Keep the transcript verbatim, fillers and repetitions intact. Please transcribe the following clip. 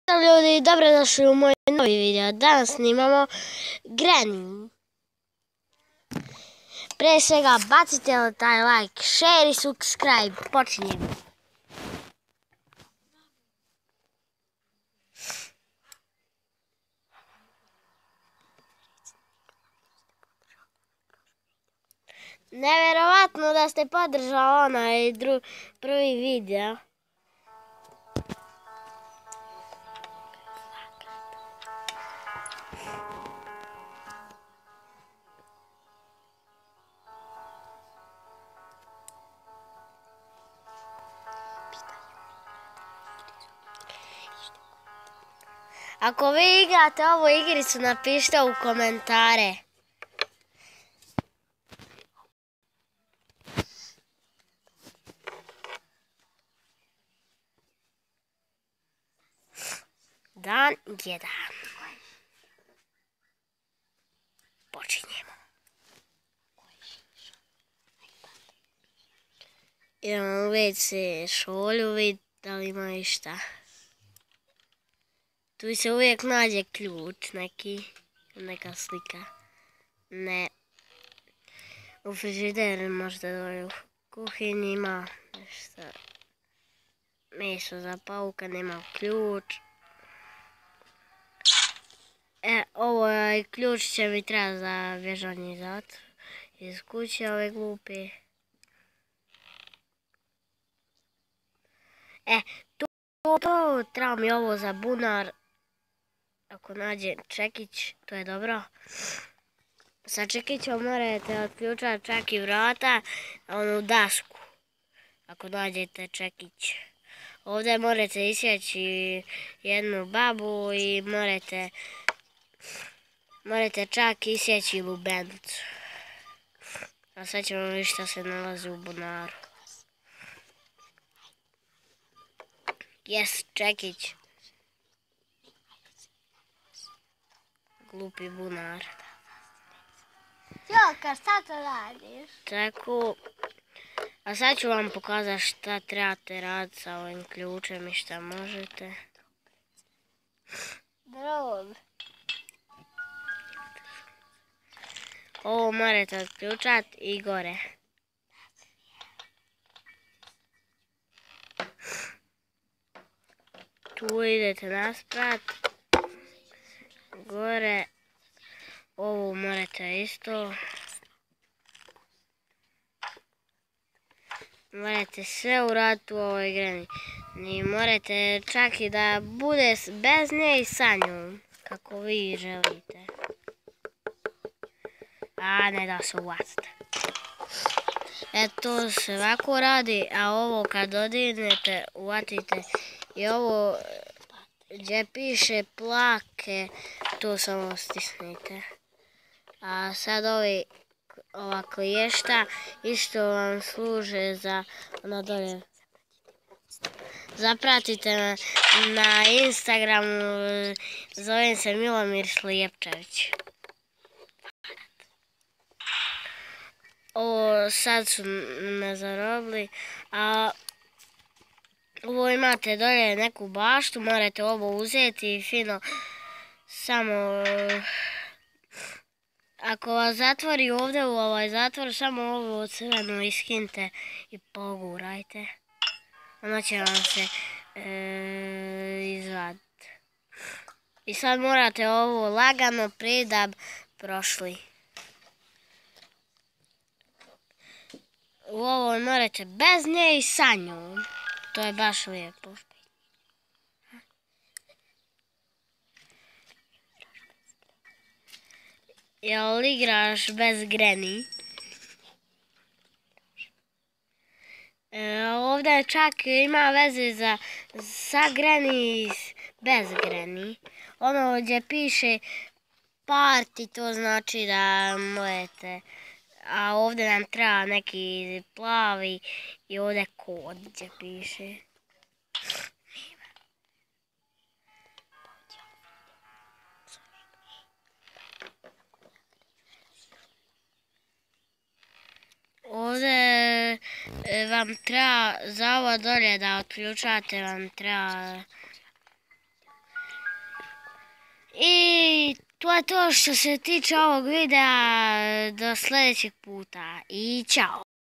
Pozdrav ljudi, dobrodošli u moj novi video. Danas snimamo Granny. Prije svega bacite taj like, share i subscribe. Počinjemo. Nevjerovatno da ste podržali onaj prvi video. Ako vi igrate ovu igricu, napišite u komentare. Dan jedan. Počinjemo. Idemo u ve ce šolju, vidjeti da li ima išta. Tu se uvijek nađe ključ neki, neka slika. Ne. U frižideru možda dole u kuhinji ima nešto. Meso za pauka, nema ključ. E, ovaj ključ će mi treba za bježanje iz zatvora. Iz kuće ove glupe. E, tu, tu treba mi ovo za bunar. Ako nađe čekić, to je dobro. Sa čekićom morate otključati čak i vrata, onu dasku. Ako nađete čekić. Ovdje morate isjeći jednu babu i morate, morate čak isjeći lubenicu. A sad ćemo vidjeti što se nalazi u bunaru. Jes, čekić. Glupi bunar. Jolka, šta to radiš? Tako. A sad ću vam pokazati šta trebate raditi sa ovim ključem i šta možete. Dron. Ovo morate otključati i gore. Tu idete nasprat. Gore. Ovo morate isto. Morate sve uraditi u ovoj Granny. Ni morate čak i da bude bez nje i sa njom. Kako vi želite. A ne da se uvacite. E to se ovako radi, a ovo kad dodirnete, uvatite i ovo gdje piše plake, to samo stisnite. A sad ovi, ova kliješta isto vam služe za ono dolje. Zapratite me na Instagramu, zovem se Milomir Slijepčević. Ovo sad su me zarobili, a ovo imate dolje neku baštu, morate ovo uzeti i fino samo... Ako vas zatvori ovdje u ovaj zatvor, samo ovo crveno iskinite i pogurajte. Onda će vam se e, izvaditi. I sad morate ovo lagano prije da prošli. U ovo morate bez nje i sa njom. To je baš lijepo. Jel igraš bez Granny? E, ovdje čak ima veze za, sa Granny i bez Granny. Ono gdje piše party, to znači da možete. A ovdje nam treba neki plavi i ovdje kod gdje piše. Ovdje vam treba za ovo dolje da otključate, vam treba to je to što se tiče ovog videa. Do sljedećeg puta i ćao.